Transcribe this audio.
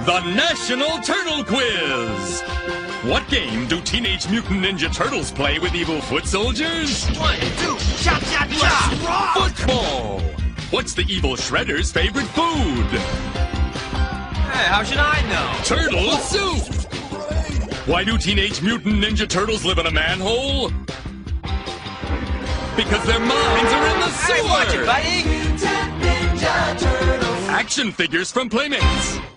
The National Turtle Quiz! What game do Teenage Mutant Ninja Turtles play with evil foot soldiers? 1, 2, chop, chop, chop! Football! What's the evil Shredder's favorite food? Hey, how should I know? Turtle soup! Why do Teenage Mutant Ninja Turtles live in a manhole? Because their minds are in the sewer! Hey, watch it, buddy! Action figures from Playmates.